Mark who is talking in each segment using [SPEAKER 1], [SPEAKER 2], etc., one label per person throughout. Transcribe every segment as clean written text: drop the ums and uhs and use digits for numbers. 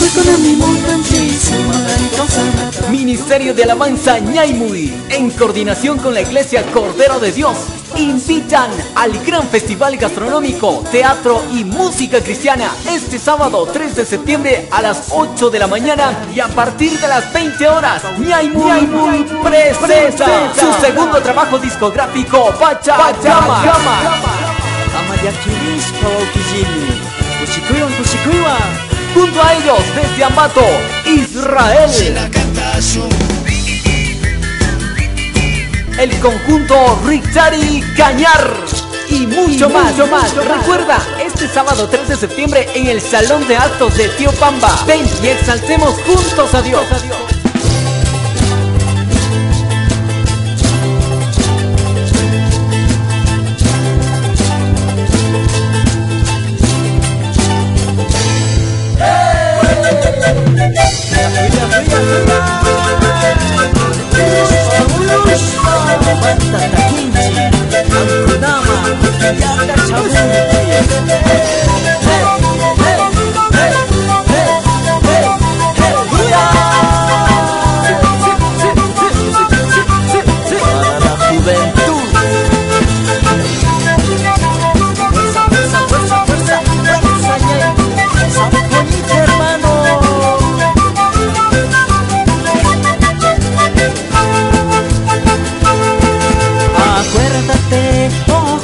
[SPEAKER 1] Ministerio de Alabanza Ñaymuri, en coordinación con la Iglesia Cordero de Dios, invitan al gran festival gastronómico, teatro y música cristiana este sábado 3 de septiembre a las 8 de la mañana y a partir de las 20 horas. Ñaymuri presenta su segundo trabajo discográfico, Pachacama. Junto a ellos, desde Ambato, Israel, el conjunto Rictari Cañar y mucho más. Recuerda, este sábado 3 de septiembre en el Salón de Actos de Tío Pamba. Ven y exaltemos juntos a Dios.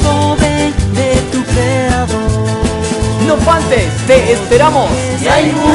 [SPEAKER 1] Te esperamos.